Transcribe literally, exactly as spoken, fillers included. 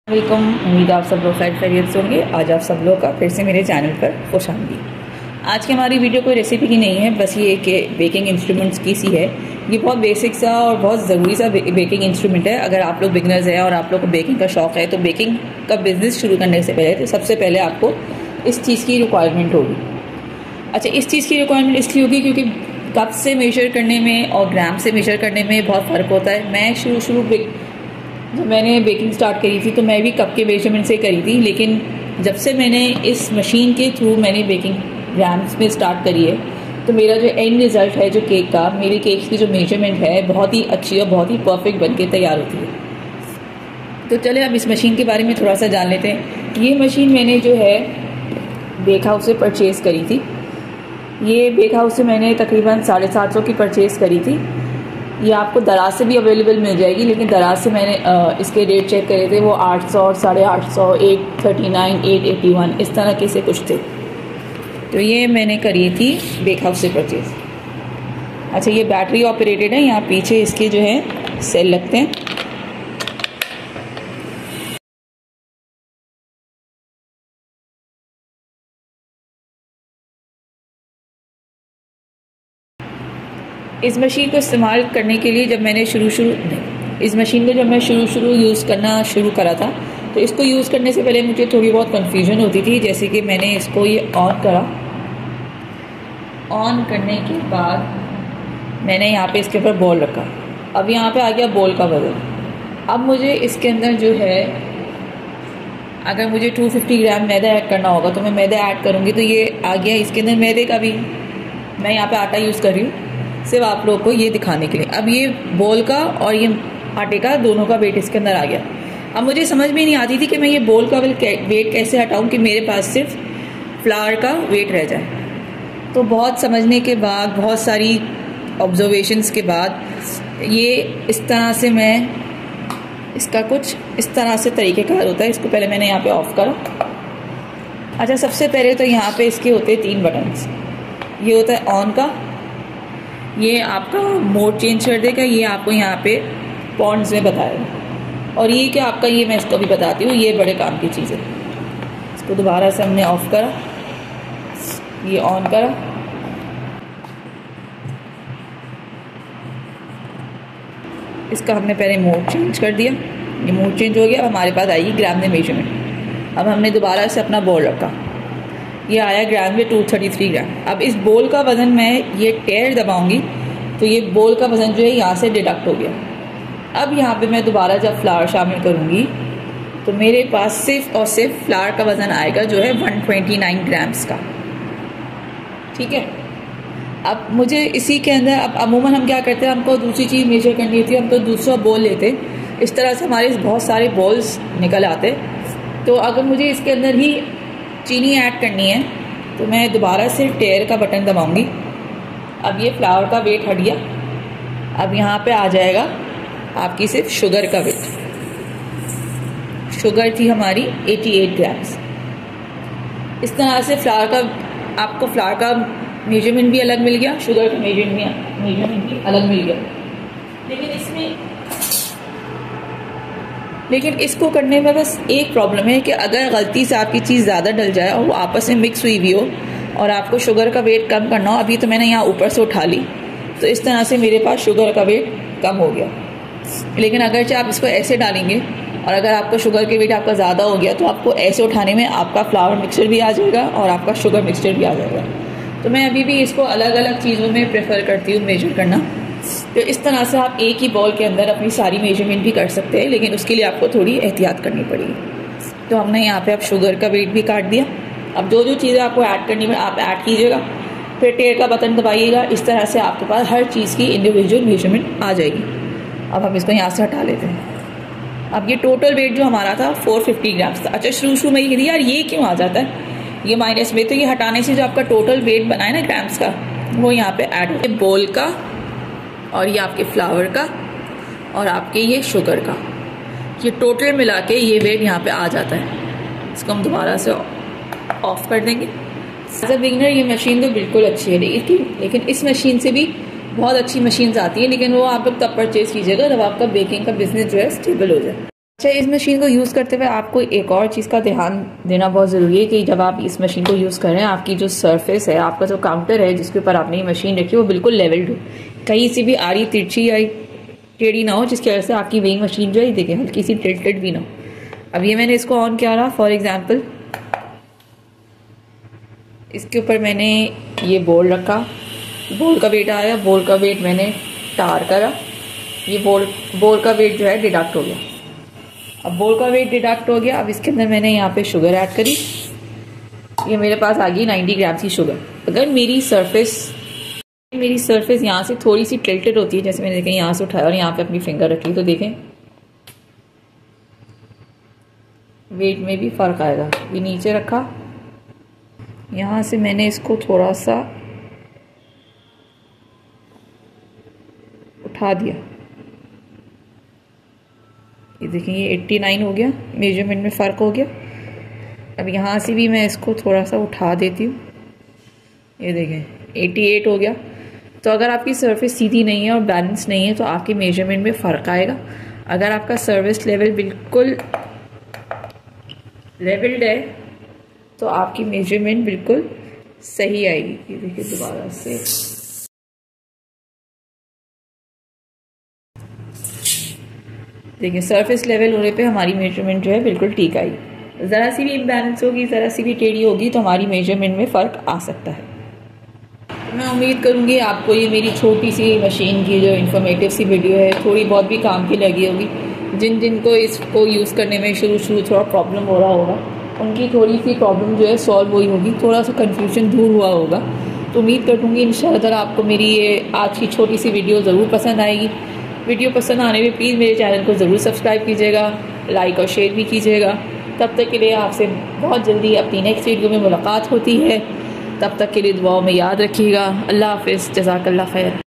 Welcome. उम्मीद आप सब लोग खैर खैरियत से होंगे। आज आप सब लोग का फिर से मेरे चैनल पर खुश आमदीद। आज की हमारी वीडियो कोई रेसिपी की नहीं है, बस ये कि बेकिंग इंस्ट्रूमेंट्स की सी है। ये बहुत बेसिक सा और बहुत ज़रूरी सा बेकिंग इंस्ट्रूमेंट है। अगर आप लोग बिगनर्स हैं और आप लोग को बेकिंग का शौक़ है तो बेकिंग का बिज़नेस शुरू करने से पहले तो सबसे पहले आपको इस चीज़ की रिक्वायरमेंट होगी। अच्छा, इस चीज़ की रिक्वायरमेंट इसलिए होगी क्योंकि कप से मेजर करने में और ग्राम से मेजर करने में बहुत फ़र्क होता है। मैं शुरू शुरू जब मैंने बेकिंग स्टार्ट करी थी तो मैं भी कप के मेजरमेंट से करी थी, लेकिन जब से मैंने इस मशीन के थ्रू मैंने बेकिंग ग्राम्स में स्टार्ट करी है तो मेरा जो एंड रिज़ल्ट है जो केक का, मेरे केक की जो मेजरमेंट है बहुत ही अच्छी और बहुत ही परफेक्ट बन के तैयार होती है। तो चले अब इस मशीन के बारे में थोड़ा सा जान लेते हैं। ये मशीन मैंने जो है बेक हाउस से परचेज़ करी थी। ये बेक हाउस से मैंने तकरीबन साढ़े सात सौ की परचेज़ करी थी। ये आपको दराज से भी अवेलेबल मिल जाएगी, लेकिन दराज से मैंने आ, इसके रेट चेक करे थे, वो आठ सौ, साढ़े आठ सौ, eight thirty nine, eight eighty one इस तरह के से कुछ थे। तो ये मैंने करी थी बेक हाउस से परचेज़। अच्छा, ये बैटरी ऑपरेटेड है। यहाँ पीछे इसके जो है सेल लगते हैं। इस मशीन को इस्तेमाल करने के लिए जब मैंने शुरू शुरू इस मशीन को जब मैं शुरू शुरू यूज़ करना शुरू करा था तो इसको यूज़ करने से पहले मुझे थोड़ी बहुत कन्फ्यूजन होती थी। जैसे कि मैंने इसको ये ऑन करा, ऑन करने के बाद मैंने यहाँ पे इसके ऊपर बॉल रखा। अब यहाँ पे आ गया बॉल का वज़न। अब मुझे इसके अंदर जो है अगर मुझे दो सौ पचास ग्राम मैदा ऐड करना होगा तो मैं मैदा ऐड करूँगी। तो ये आ गया इसके अंदर मैदे का भी। मैं यहाँ पे आटा यूज़ कर रही हूँ सिर्फ आप लोगों को ये दिखाने के लिए। अब ये बोल का और ये आटे का दोनों का वेट इसके अंदर आ गया। अब मुझे समझ में नहीं आती थी कि मैं ये बोल का वेट कैसे हटाऊं कि मेरे पास सिर्फ फ्लावर का वेट रह जाए। तो बहुत समझने के बाद, बहुत सारी ऑब्जर्वेशंस के बाद ये इस तरह से मैं इसका कुछ इस तरह से तरीक़ेकार होता है। इसको पहले मैंने यहाँ पे ऑफ करा। अच्छा, सबसे पहले तो यहाँ पे इसके होते हैं तीन बटन्स। ये होता है ऑन का, ये आपका मोड चेंज कर देगा, ये आपको यहाँ पे पॉइंट्स में बताएगा। और ये क्या आपका, ये मैं इसको भी बताती हूँ, ये बड़े काम की चीज़ है। इसको दोबारा से हमने ऑफ करा, ये ऑन करा। इसका हमने पहले मोड चेंज कर दिया, ये मोड चेंज हो गया। अब हमारे पास आएगी ग्राम में मेजरमेंट। अब हमने दोबारा से अपना बॉल रखा, ये आया ग्राम में दो सौ तैंतीस ग्राम। अब इस बोल का वज़न मैं ये टेर दबाऊंगी तो ये बोल का वज़न जो है यहाँ से डिडक्ट हो गया। अब यहाँ पे मैं दोबारा जब फ्लावर शामिल करूँगी तो मेरे पास सिर्फ और सिर्फ फ्लावर का वज़न आएगा जो है एक सौ उनतीस ग्राम्स का। ठीक है। अब मुझे इसी के अंदर, अब अमूमन हम क्या करते हैं, हमको दूसरी चीज़ मेजर करनी होती है, हम तो दूसरा बॉल लेते। इस तरह से हमारे बहुत सारे बॉल्स निकल आते। तो अगर मुझे इसके अंदर ही चीनी ऐड करनी है तो मैं दोबारा से टेयर का बटन दबाऊंगी। अब ये फ्लावर का वेट हट गया। अब यहाँ पे आ जाएगा आपकी सिर्फ शुगर का वेट। शुगर थी हमारी अठासी ग्राम्स। इस तरह से फ्लावर का आपको फ्लावर का मेजरमेंट भी अलग मिल गया, शुगर का मेजरमेंट मेजरमेंट भी अलग मिल गया। लेकिन इसमें लेकिन इसको करने में बस एक प्रॉब्लम है कि अगर गलती से आपकी चीज़ ज़्यादा डल जाए और वो आपस में मिक्स हुई हुई हो और आपको शुगर का वेट कम करना हो, अभी तो मैंने यहाँ ऊपर से उठा ली तो इस तरह से मेरे पास शुगर का वेट कम हो गया। लेकिन अगर चाहे आप इसको ऐसे डालेंगे और अगर आपका शुगर के वेट आपका ज़्यादा हो गया तो आपको ऐसे उठाने में आपका फ्लावर मिक्सचर भी आ जाएगा और आपका शुगर मिक्सचर भी आ जाएगा। तो मैं अभी भी इसको अलग अलग चीज़ों में प्रेफर करती हूँ मेजर करना। तो इस तरह से आप एक ही बॉल के अंदर अपनी सारी मेजरमेंट भी कर सकते हैं, लेकिन उसके लिए आपको थोड़ी एहतियात करनी पड़ेगी। तो हमने यहाँ पे अब शुगर का वेट भी काट दिया। अब जो जो चीज़ें आपको ऐड करनी है आप ऐड कीजिएगा, फिर टेयर का बटन दबाइएगा। इस तरह से आपके पास हर चीज़ की इंडिविजुअल मेजरमेंट आ जाएगी। अब हम इसको यहाँ से हटा लेते हैं। अब ये टोटल वेट जो हमारा था चार सौ पचास ग्राम्स था। अच्छा, शुरू शुरू में ये यार ये क्यों आ जाता है, ये माइनस में, तो ये हटाने से जो आपका टोटल वेट बना है ना ग्राम्स का, वो यहाँ पे ऐड हो, बोल का और ये आपके फ्लावर का और आपके ये शुगर का, ये टोटल मिला के ये वेट यहाँ पे आ जाता है। इसको हम दोबारा से ऑफ कर देंगे। एज अ बिगिनर ये मशीन तो बिल्कुल अच्छी है, लेकिन लेकिन इस मशीन से भी बहुत अच्छी मशीन्स आती हैं, लेकिन वो आप लोग तब परचेज़ कीजिएगा जब आपका बेकिंग का बिजनेस जो है स्टेबल हो जाए। अच्छा, इस मशीन को यूज़ करते हुए आपको एक और चीज़ का ध्यान देना बहुत ज़रूरी है कि जब आप इस मशीन को यूज़ करें, आपकी जो सरफेस है, आपका जो काउंटर है जिसके ऊपर आपने ये मशीन रखी है, वो बिल्कुल लेवल्ड हो, कहीं से भी आड़ी तिरछी या टेढ़ी ना हो, जिसकी वजह से आपकी वेइंग मशीन जो है देखिए हल्की सी टिल्टेड भी ना हो। अब ये मैंने इसको ऑन किया रहा, फॉर एग्जाम्पल इसके ऊपर मैंने ये बोल रखा, बोल का वेट आया, बोल का वेट मैंने टार करा, ये बोल बोल का वेट जो है डिडक्ट हो गया। अब बोल का वेट डिडक्ट हो गया। अब इसके अंदर मैंने यहाँ पे शुगर ऐड करी, ये मेरे पास आ गई नाइन्टी ग्राम की शुगर। अगर मेरी सरफेस मेरी सरफेस यहाँ से थोड़ी सी टिल्टेड होती है, जैसे मैंने देखें यहाँ से उठाया और यहाँ पे अपनी फिंगर रखी, तो देखें वेट में भी फ़र्क आएगा। ये नीचे रखा, यहाँ से मैंने इसको थोड़ा सा उठा दिया, ये देखें ये नवासी हो गया, मेजरमेंट में फ़र्क हो गया। अब यहाँ से भी मैं इसको थोड़ा सा उठा देती हूँ, ये देखें अठासी हो गया। तो अगर आपकी सरफेस सीधी नहीं है और बैलेंस नहीं है तो आपके मेजरमेंट में फ़र्क आएगा। अगर आपका सर्विस लेवल बिल्कुल लेवल्ड है तो आपकी मेजरमेंट बिल्कुल सही आएगी। ये देखिए दोबारा से देखिए सरफेस लेवल होने पे हमारी मेजरमेंट जो है बिल्कुल ठीक आई। ज़रा सी भी इम्बैलेंस होगी, ज़रा सी भी टेढ़ी होगी तो हमारी मेजरमेंट में फ़र्क आ सकता है। मैं उम्मीद करूँगी आपको ये मेरी छोटी सी मशीन की जो इन्फॉर्मेटिव सी वीडियो है थोड़ी बहुत भी काम की लगी होगी। जिन जिन को इसको यूज़ करने में शुरू शुरू थोड़ा प्रॉब्लम हो रहा होगा, उनकी थोड़ी सी प्रॉब्लम जो है सॉल्व हुई होगी, थोड़ा सा कन्फ्यूजन दूर हुआ होगा। तो उम्मीद करूँगी इंशाअल्लाह आपको मेरी ये आज की छोटी सी वीडियो ज़रूर पसंद आएगी। वीडियो पसंद आने में प्लीज़ मेरे चैनल को ज़रूर सब्सक्राइब कीजिएगा, लाइक और शेयर भी कीजिएगा। तब तक के लिए आपसे बहुत जल्दी अपनी नेक्स्ट वीडियो में मुलाकात होती है। तब तक के लिए दुआओं में याद रखिएगा। अल्लाह हाफ़िज़, जज़ाकल्लाह खैर।